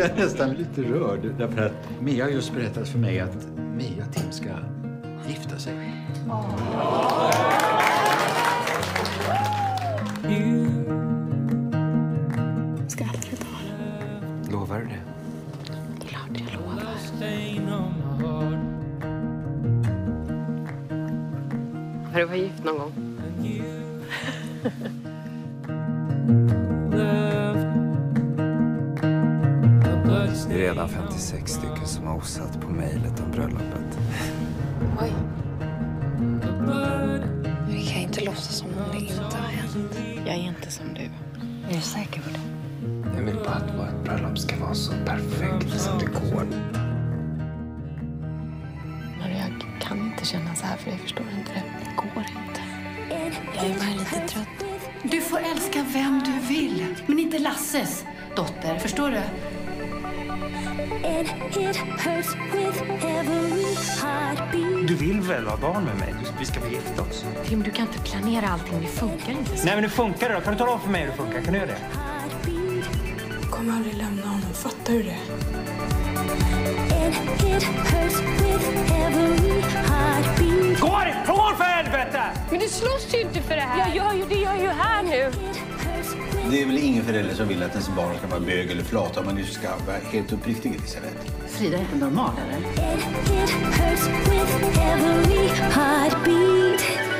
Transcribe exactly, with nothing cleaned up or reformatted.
Jag är nästan lite rörd därför att Mia har just berättat för mig att Mia och Tim ska gifta sig. Oh. Ska aldrig bara. Lovar du det? Klart jag lovar. Har du varit gift någon gång? Det är redan femtiosex stycken som har osatt på mejlet om bröllopet. Oj. Vi kan inte låtsas som om det inte har hänt. Jag är inte som du. Jag är säker på det. Jag vill bara att vårt bröllop ska vara så perfekt som det går. Men jag kan inte känna så här för jag förstår inte det. Det går inte. Jag är bara lite trött. Du får älska vem du vill, men inte Lasses dotter, förstår du? Du vill väl ha barn med mig? Vi ska bli gifta oss. Tim, du kan inte planera allting. Det funkar inte så. Nej, men det funkar då. Kan du tala om för mig hur det funkar? Kan du göra det? Jag kommer aldrig lämna honom. Fattar du det? Gå ifrån för helvete! Men du slåss ju inte för det här. Jag gör ju det, jag är ju här nu. Det är väl ingen förälder som vill att ens barn ska vara bög eller flata om man nu ska vara helt uppriktig, Elisabeth. Frida är inte normal, eller? It hurts with every heartbeat.